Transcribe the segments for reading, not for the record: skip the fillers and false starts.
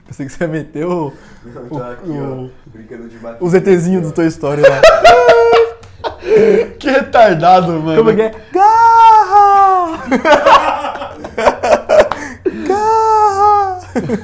Pensei que você ia meter o aqui, ó, brincando de os ETzinhos do Toy Story lá. Que retardado, mano. Como é que é? Garra! Garra!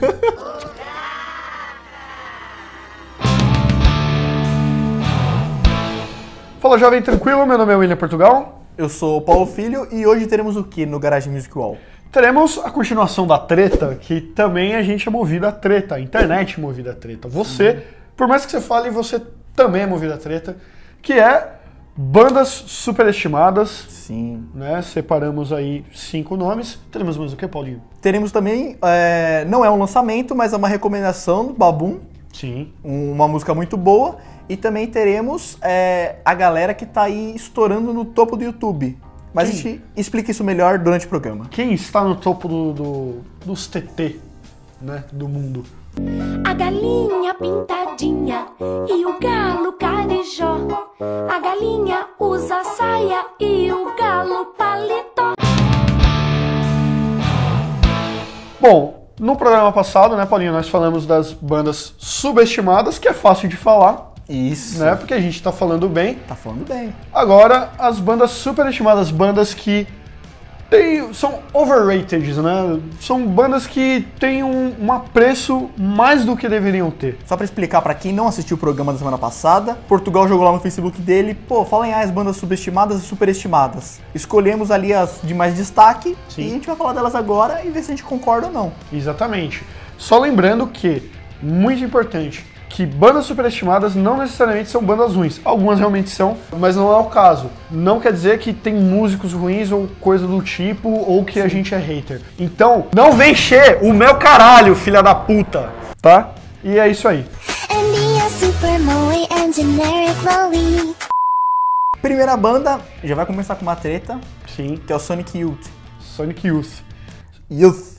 Fala, jovem tranquilo, meu nome é William Portugal. Eu sou o Paulo Filho e hoje teremos o que no Garage Music Wall? Teremos a continuação da treta, que também a gente é movido a treta, a internet é movida a treta. Você, por mais que você fale, você também é movido a treta, que é bandas superestimadas. Sim. Né? Separamos aí 5 nomes. Teremos mais o que, Paulinho? Teremos também, não é um lançamento, mas é uma recomendação do Babum. Sim. Uma música muito boa. E também teremos a galera que tá aí estourando no topo do YouTube. Mas a gente explica isso melhor durante o programa. Quem está no topo dos TT, né, do mundo? A galinha pintadinha e o galo carijó. A galinha usa saia e o galo paletó. Bom, no programa passado, né, Paulinho, nós falamos das bandas subestimadas, que é fácil de falar. Isso. Né, porque a gente tá falando bem. Tá falando bem. Agora, as bandas superestimadas, bandas que são overrated, né? São bandas que têm um apreço mais do que deveriam ter. Só pra explicar pra quem não assistiu o programa da semana passada, Portugal jogou lá no Facebook dele, fala em as bandas subestimadas e superestimadas. Escolhemos ali as de mais destaque. Sim. E a gente vai falar delas agora e ver se a gente concorda ou não. Exatamente. Só lembrando que, muito importante, que bandas superestimadas não necessariamente são bandas ruins. Algumas realmente são, mas não é o caso. Não quer dizer que tem músicos ruins ou coisa do tipo, ou que a gente é hater. Então, não vem encher o meu caralho, filha da puta, tá? E é isso aí. Primeira banda, já vai começar com uma treta, Sim. que é o Sonic Youth. Sonic Youth. Youth.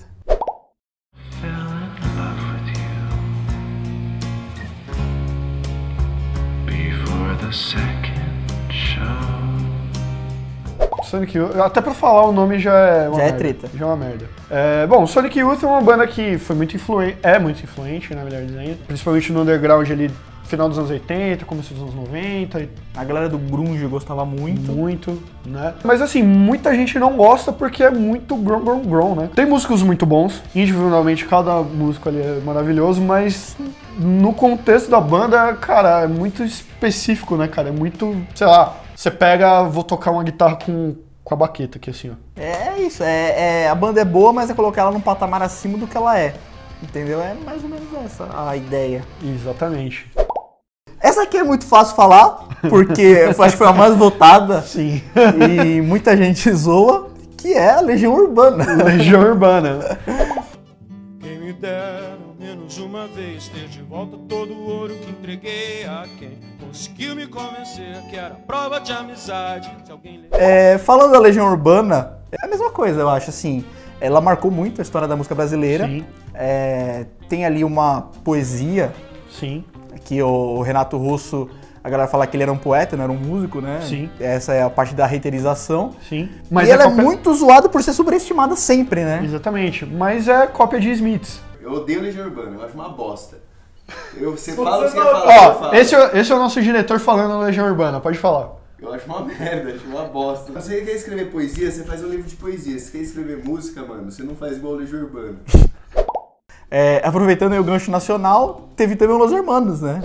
Sonic Youth, até pra falar o nome já é uma merda. treta. Já é uma merda. Bom, Sonic Youth é uma banda que foi muito influente, é muito influente, na melhor dizendo, principalmente no underground ali, final dos anos 80, começo dos anos 90. A galera do grunge gostava muito. Muito, né? Mas assim, muita gente não gosta porque é muito grom, né? Tem músicos muito bons, individualmente cada músico ali é maravilhoso, mas no contexto da banda, cara, é muito específico, né, cara? É muito, sei lá, você pega, vou tocar uma guitarra com a baqueta aqui, assim, ó. É isso, a banda é boa, mas é colocar ela num patamar acima do que ela é. Entendeu? É mais ou menos essa a ideia. Exatamente. Essa aqui é muito fácil falar, porque eu acho que foi a mais votada. Sim. E muita gente zoa, que é a Legião Urbana. Legião Urbana. Quem me dera menos uma vez ter de volta todo o ouro que entreguei a quem conseguiu me convencer que era prova de amizade. Se alguém falando da Legião Urbana, é a mesma coisa, eu acho, assim. Ela marcou muito a história da música brasileira. Sim. Tem ali uma poesia. Sim. Que o Renato Russo, a galera fala que ele era um poeta, não era um músico, né? Sim. Essa é a parte da reiterização. Sim. Mas ela é muito zoada por ser sobreestimada sempre, né? Exatamente. Mas é cópia de Smiths. Eu odeio Legião Urbana, eu acho uma bosta. Você fala o que você fala, eu Ó, falo. esse é o nosso diretor falando na Legião Urbana, pode falar. Eu acho uma merda, acho uma bosta. Você quer escrever poesia, você faz um livro de poesia. Você quer escrever música, mano, você não faz igual o Legião Urbana. Aproveitando aí o gancho nacional, teve também o Los Hermanos, né?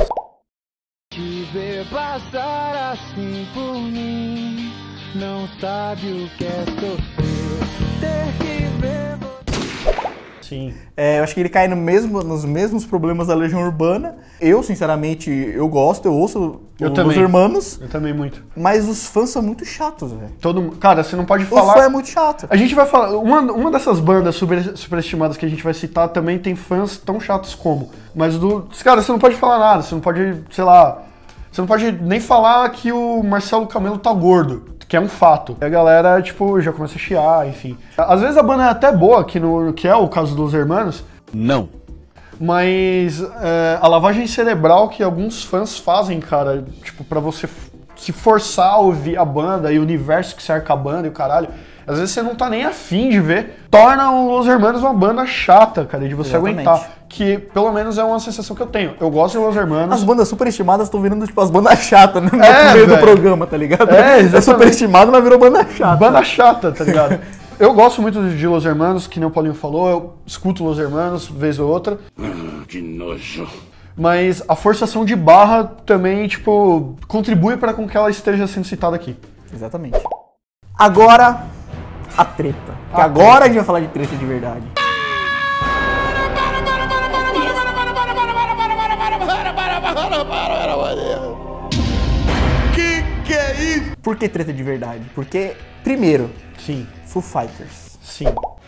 Te ver passar assim por mim, não sabe o que é sofrer, ter que ver você. Sim. Eu acho que ele cai nos mesmos problemas da Legião Urbana. Eu, sinceramente, eu gosto, eu ouço Los Hermanos. Eu também muito. Mas os fãs são muito chatos, velho. Cara, você não pode falar... O fã é muito chato. A gente vai falar... Uma dessas bandas superestimadas que a gente vai citar também tem fãs tão chatos como. Mas cara, você não pode falar nada. Você não pode, sei lá... Você não pode nem falar que o Marcelo Camelo tá gordo, que é um fato. E a galera, tipo, já começa a chiar, enfim. Às vezes a banda é até boa, que é o caso dos Hermanos. Não. Mas a lavagem cerebral que alguns fãs fazem, cara, tipo, pra você se forçar a ouvir a banda e o universo que cerca a banda e o caralho, às vezes você não tá nem afim de ver, torna o Los Hermanos uma banda chata, cara, de você aguentar. que pelo menos é uma sensação que eu tenho. Eu gosto de Los Hermanos. As bandas superestimadas estão virando tipo as bandas chatas, né? No É, meio do velho. programa, tá ligado? É, exatamente. superestimado, mas virou banda chata. Banda chata, tá ligado? Eu gosto muito de Los Hermanos, que nem o Paulinho falou, eu escuto Los Hermanos, vez ou outra. Que nojo. Mas a forçação de barra também, tipo, contribui para com que ela esteja sendo citada aqui. Exatamente. Agora, a treta. Porque agora a gente vai falar de treta de verdade. Que é isso? Por que treta de verdade? Porque, primeiro, Sim, Foo Fighters. sim.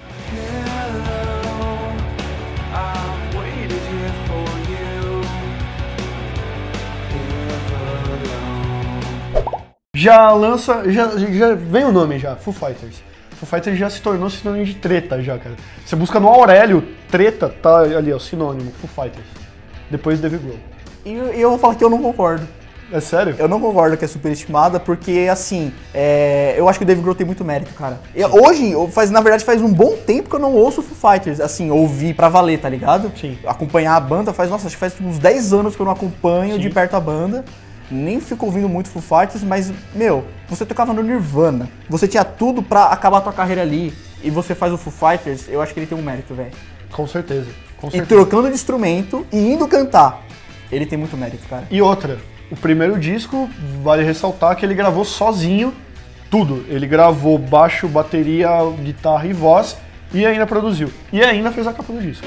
Já vem o nome já, Foo Fighters. Foo Fighters já se tornou sinônimo de treta já, cara. Você busca no Aurélio, treta, tá ali, ó, sinônimo, Foo Fighters. Depois Dave Grohl. E eu vou falar que eu não concordo. É sério? Eu não concordo que é superestimada, porque, assim, eu acho que o Dave Grohl tem muito mérito, cara. Hoje, na verdade, faz um bom tempo que eu não ouço Foo Fighters, assim, ouvir pra valer, tá ligado? Sim. Acompanhar a banda acho que faz tipo, uns 10 anos que eu não acompanho de perto a banda. Nem fico ouvindo muito Foo Fighters, mas, meu, você tocava no Nirvana. Você tinha tudo pra acabar a tua carreira ali. E você faz o Foo Fighters, eu acho que ele tem um mérito, velho. Com certeza, com E certeza. trocando de instrumento e indo cantar. Ele tem muito mérito, cara. E outra, o primeiro disco, vale ressaltar que ele gravou sozinho tudo. Ele gravou baixo, bateria, guitarra e voz e ainda produziu. E ainda fez a capa do disco.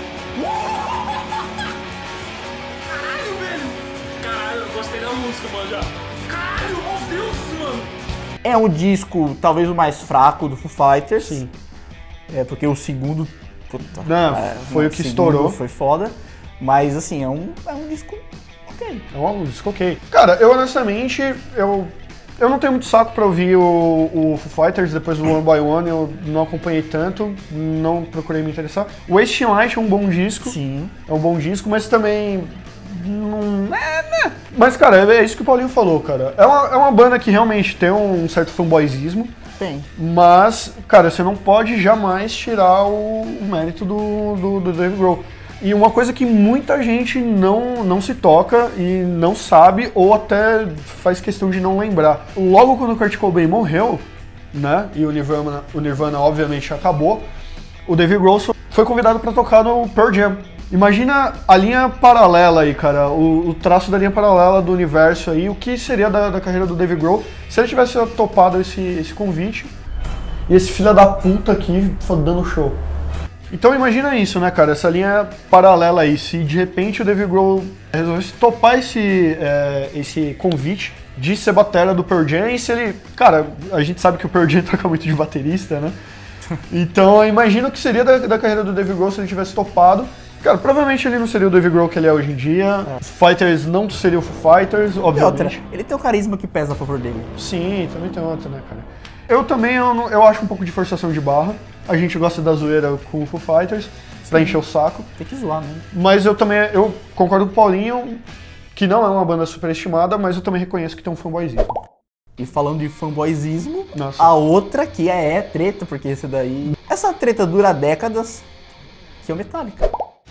Caralho, velho! Caralho, eu gostei da música, mano, já. Caralho, meu Deus, mano! É um disco talvez o mais fraco do Foo Fighters. Sim. Porque o segundo... Puta, Não, foi o que estourou. Foi foda. Mas assim, é um disco ok. É um disco ok. Cara, eu honestamente, eu não tenho muito saco pra ouvir o Foo Fighters depois do One by One, eu não acompanhei tanto, não procurei me interessar. O Wasting Light é um bom disco. Sim. É um bom disco, mas também... Não... Mas, cara, é isso que o Paulinho falou, cara. É uma banda que realmente tem um certo fanboyzismo, Tem. mas, cara, você não pode jamais tirar o mérito do Dave Grohl. E uma coisa que muita gente não se toca e não sabe, ou até faz questão de não lembrar. Logo quando o Kurt Cobain morreu, né, e o Nirvana obviamente acabou, o Dave Grohl foi convidado para tocar no Pearl Jam. Imagina a linha paralela aí, cara, o traço da linha paralela do universo aí, o que seria da carreira do Dave Grohl se ele tivesse topado esse convite e esse filho da puta aqui dando show. Então imagina isso, né, cara, essa linha paralela aí, se de repente o Dave Grohl resolvesse topar esse convite de ser batera do Pearl Jam, e se ele, cara, a gente sabe que o Pearl Jam toca muito de baterista, né, então imagina o que seria da carreira do Dave Grohl se ele tivesse topado. Cara, provavelmente ele não seria o Dave Grohl que ele é hoje em dia, Fighters não seria o Foo Fighters, E outra, obviamente. ele tem o carisma que pesa a favor dele. Sim, também tem outra, né, cara. Eu também, eu acho um pouco de forçação de barra. A gente gosta da zoeira com o Foo Fighters, pra encher o saco. Tem que zoar mesmo. Mas eu concordo com o Paulinho, que não é uma banda superestimada, mas eu também reconheço que tem um fanboyzinho. E falando de fanboyzismo, Nossa. a outra que é treta, porque esse daí... Essa treta dura décadas, que é o Metallica.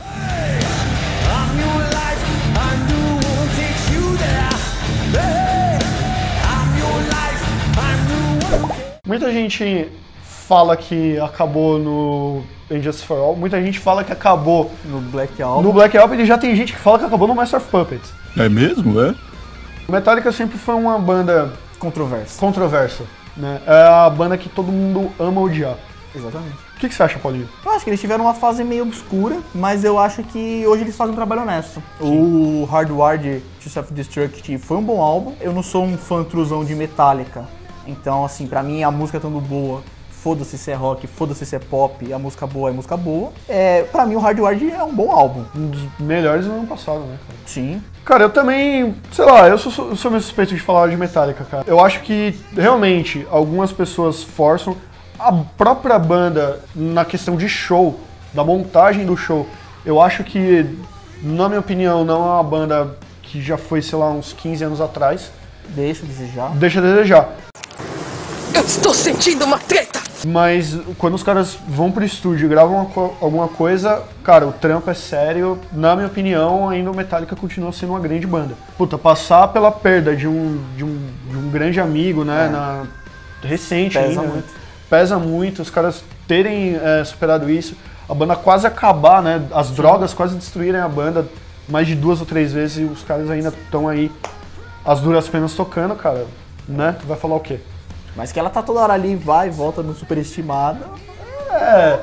Muita gente fala que acabou no Injustice for All, muita gente fala que acabou No Black Album. no Black Album e já tem gente que fala que acabou no Master of Puppets. É mesmo, é? Metallica sempre foi uma banda Controverso. controversa, né? É a banda que todo mundo ama odiar. Exatamente. O que você acha, Paulinho? Eu acho que eles tiveram uma fase meio obscura, mas eu acho que hoje eles fazem um trabalho honesto. O Hardwired to Self-Destruct foi um bom álbum. Eu não sou um fã truzão de Metallica. Então, assim, pra mim a música estando boa, foda-se se é rock, foda-se se é pop, a música boa é música boa. Pra mim o Hardwired é um bom álbum. Um dos melhores do ano passado, né, cara? Sim. Cara, eu também, sei lá, eu sou meio suspeito de falar de Metallica, cara. Eu acho que, realmente, algumas pessoas forçam. A própria banda, na questão de show, da montagem do show, eu acho que, na minha opinião, não é uma banda que já foi, sei lá, uns 15 anos atrás. Deixa a desejar. Deixa a desejar. Eu estou sentindo uma treta! Mas quando os caras vão pro estúdio e gravam alguma coisa, cara, o trampo é sério. Na minha opinião, ainda o Metallica continua sendo uma grande banda. Puta, passar pela perda de um grande amigo, né, recente Pesa ainda, muito. né? Pesa muito, os caras terem superado isso, a banda quase acabar, né, as drogas quase destruírem a banda mais de 2 ou 3 vezes e os caras ainda estão aí, as duras penas tocando, cara, né, vai falar o quê? Mas que ela tá toda hora ali, vai e volta no superestimado. É...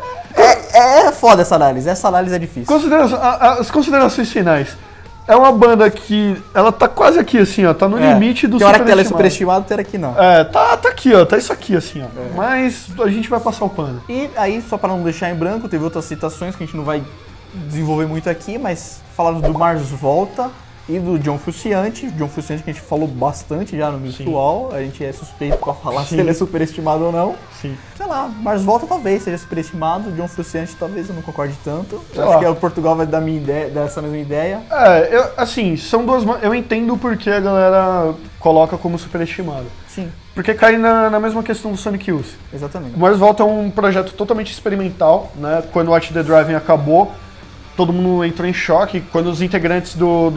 É foda essa análise é difícil. As considerações finais. É uma banda que ela tá quase aqui, assim, ó, tá no limite do superestimado. Tem hora que ela é superestimada, tem hora que não. Tá aqui, ó, tá isso aqui, assim, ó. Mas a gente vai passar o pano. E aí, só pra não deixar em branco, teve outras citações que a gente não vai desenvolver muito aqui, mas falaram do Mars Volta e do John Frusciante. John Frusciante que a gente falou bastante já no Mutual. A gente é suspeito pra falar se ele é superestimado ou não. Sim. Sei lá, Mars Volta talvez seja superestimado, John Frusciante talvez eu não concorde tanto. Sei Acho lá. que o Portugal vai dar dessa mesma ideia. Assim, são duas... Eu entendo porque a galera coloca como superestimado. Sim, Porque cai na mesma questão do Sonic Youth. exatamente. O Mars Volta é um projeto totalmente experimental, né? Quando o Watch the Driving acabou, todo mundo entrou em choque. Quando os integrantes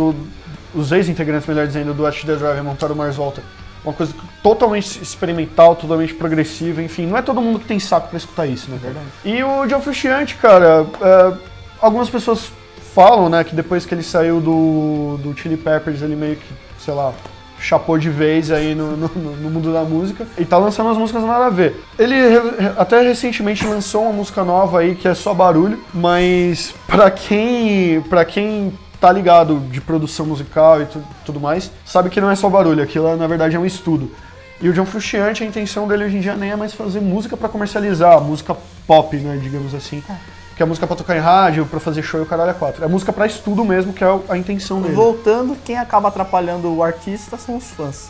os ex-integrantes, melhor dizendo, do Watch the Driving montaram o Mars Volta, uma coisa totalmente experimental, totalmente progressiva, enfim, não é todo mundo que tem saco pra escutar isso, né? Verdade. E o John Frusciante, cara, algumas pessoas falam, né, que depois que ele saiu do Chili Peppers, ele meio que, sei lá, chapou de vez aí no mundo da música e tá lançando umas músicas nada a ver. Ele até recentemente lançou uma música nova aí que é só barulho, mas pra quem tá ligado de produção musical e tudo mais, sabe que não é só barulho, aquilo na verdade é um estudo. E o John Frusciante, a intenção dele hoje em dia nem é mais fazer música pra comercializar, música pop, né, digamos assim. Que é música pra tocar em rádio, pra fazer show e o caralho é 4. É música pra estudo mesmo, que é a intenção dele. Voltando, quem acaba atrapalhando o artista são os fãs.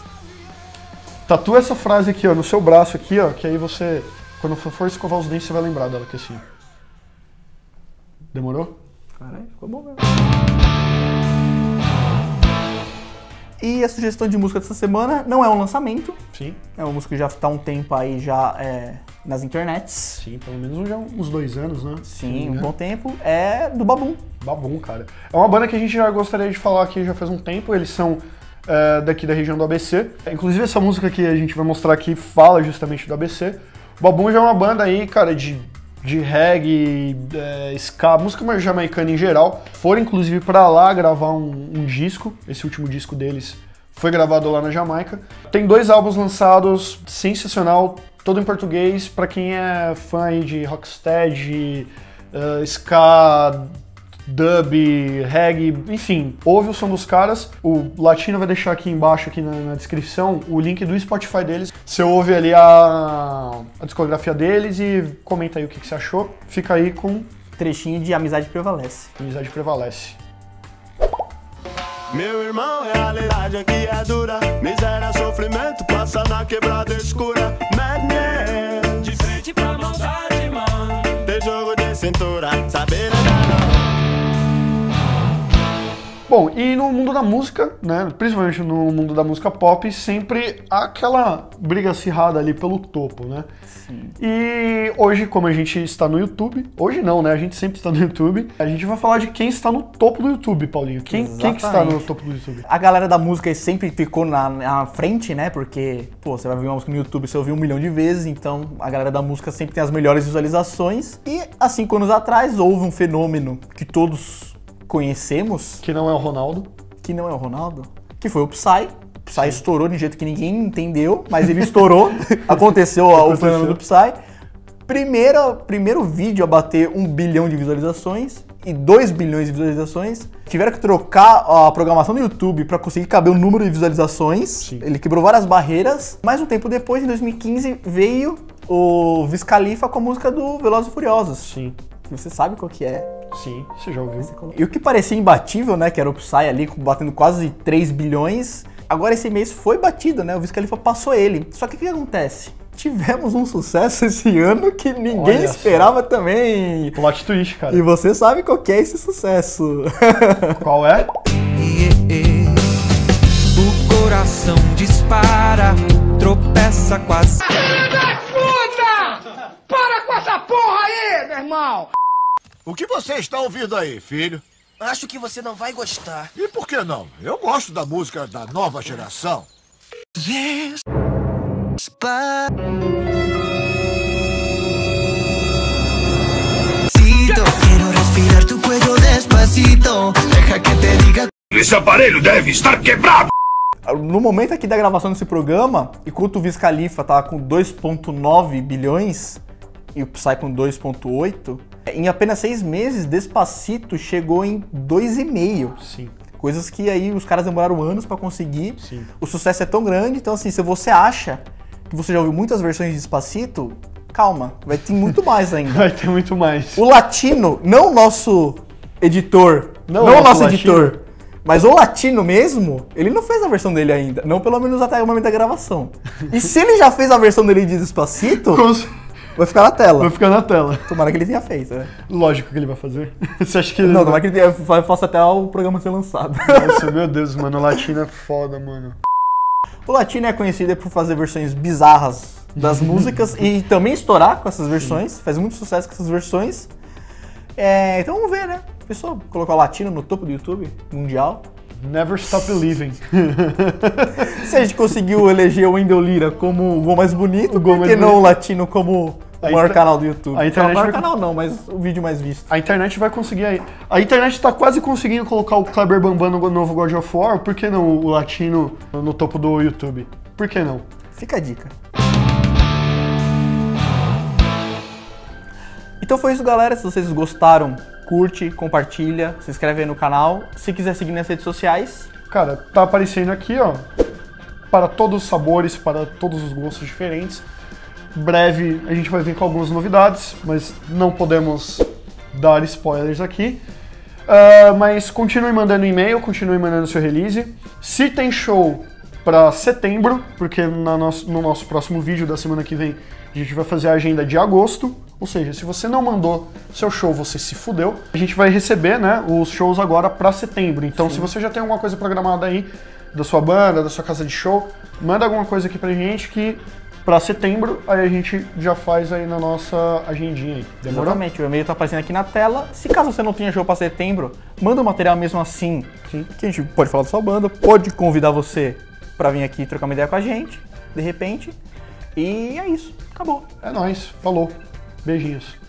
Tatua essa frase aqui, ó, no seu braço aqui, ó, que aí você, quando for escovar os dentes, você vai lembrar dela, que assim. Demorou? Caralho, ficou bom mesmo. E a sugestão de música dessa semana não é um lançamento, Sim. é uma música que já tá há um tempo aí já nas internets. Sim, pelo menos já uns 2 anos, né? Sim, um bom tempo. É do Babum. Babum, cara. É uma banda que a gente já gostaria de falar aqui já faz um tempo, eles são daqui da região do ABC. Inclusive essa música que a gente vai mostrar aqui fala justamente do ABC. O Babum já é uma banda aí, cara, de reggae, ska, música jamaicana em geral. Foram inclusive pra lá gravar um disco, esse último disco deles foi gravado lá na Jamaica. Tem 2 álbuns lançados, sensacional, todo em português, pra quem é fã aí de rocksteady, ska, dub, reggae, enfim, ouve o som dos caras. O Latino vai deixar aqui embaixo, aqui na descrição, o link do Spotify deles. Você ouve ali a discografia deles e comenta aí o que você achou. Fica aí com Trechinho de Amizade Prevalece. Amizade Prevalece. Meu irmão, realidade aqui é dura. Miséria, sofrimento, passa na quebrada escura. Madness, de frente pra maldade, mano. Ter jogo de cintura, saber nadar. Bom, e no mundo da música, né, principalmente no mundo da música pop, sempre há aquela briga acirrada ali pelo topo, né? Sim. E hoje, como a gente está no YouTube, hoje não, né? A gente sempre está no YouTube. A gente vai falar de quem está no topo do YouTube, Paulinho. Quem que está no topo do YouTube? A galera da música sempre ficou na frente, né? Porque, pô, você vai ver uma música no YouTube, você ouviu 1 milhão de vezes, então a galera da música sempre tem as melhores visualizações. E há 5 anos atrás houve um fenômeno que todos conhecemos, Que não é o Ronaldo. que não é o Ronaldo, que foi o Psy. O Psy estourou de um jeito que ninguém entendeu, mas ele estourou. Aconteceu o fenômeno do Psy. Primeiro vídeo a bater 1 bilhão de visualizações e 2 bilhões de visualizações. Tiveram que trocar a programação do YouTube para conseguir caber o número de visualizações. Sim. Ele quebrou várias barreiras. Mais um tempo depois, em 2015, veio o Wiz Khalifa com a música do Velozes e Furiosos. Sim. Que você sabe qual que é. Sim, você já ouviu. E o que parecia imbatível, né, que era o Psy ali, batendo quase 3 bilhões, agora esse mês foi batido, né, o Wiz Khalifa passou ele. Só que o que acontece? Tivemos um sucesso esse ano que ninguém Olha esperava também. Plot twist, cara. E você sabe qual que é esse sucesso. Qual é? O coração dispara, tropeça quase. irmão! O que você está ouvindo aí, filho? Acho que você não vai gostar. E por que não? Eu gosto da música da nova geração. Quiero respirar tu cuello despacito. Deja que te diga. Esse aparelho deve estar quebrado! No momento aqui da gravação desse programa, enquanto o Wiz Khalifa tava com 2,9 bilhões e o Psy com 2,8, em apenas 6 meses, Despacito chegou em 2,5. Sim. Coisas que aí os caras demoraram anos pra conseguir. Sim. O sucesso é tão grande, então assim, se você acha que você já ouviu muitas versões de Despacito, calma, vai ter muito mais ainda. Vai ter muito mais. O Latino, não o nosso editor, não o nosso editor, mas o Latino mesmo, ele não fez a versão dele ainda. Não pelo menos até o momento da gravação. E se ele já fez a versão dele de Despacito, vai ficar na tela. Vai ficar na tela. Tomara que ele tenha feito, né? Lógico que ele vai fazer. Você acha que ele Não, tomara que ele faça até o programa ser lançado. Nossa, meu Deus, mano, o Latino é foda, mano. O Latino é conhecido por fazer versões bizarras das músicas e também estourar com essas versões. Faz muito sucesso com essas versões. Então vamos ver, né? Pessoal, colocar o Latino no topo do YouTube mundial. Never Stop Believing. Se a gente conseguiu eleger o Wendel Lira como o gol mais bonito, por que não o Latino como o maior canal do YouTube? A internet não, o maior canal não, mas o vídeo mais visto. A internet vai conseguir aí. A internet tá quase conseguindo colocar o Kleber Bambam no novo God of War, por que não o Latino no topo do YouTube? Por que não? Fica a dica. Então foi isso, galera. Se vocês gostaram, curte, compartilha, se inscreve aí no canal. Se quiser seguir nas redes sociais. Cara, tá aparecendo aqui, ó. Para todos os sabores, para todos os gostos diferentes. Breve a gente vai vir com algumas novidades, mas não podemos dar spoilers aqui. Mas continue mandando e-mail, continue mandando seu release. Se tem show para setembro, porque no nosso próximo vídeo da semana que vem a gente vai fazer a agenda de agosto. Ou seja, se você não mandou seu show, você se fudeu. A gente vai receber, né, os shows agora para setembro. Então, se você já tem alguma coisa programada aí da sua banda, da sua casa de show, manda alguma coisa aqui pra gente que para setembro aí a gente já faz aí na nossa agendinha aí. Demorou? Exatamente, o e-mail tá aparecendo aqui na tela. Se caso você não tenha show para setembro, manda o material mesmo assim. Sim. Que a gente pode falar da sua banda, pode convidar você para vir aqui trocar uma ideia com a gente, de repente. E é isso, acabou. É nóis, falou. Beijinhos.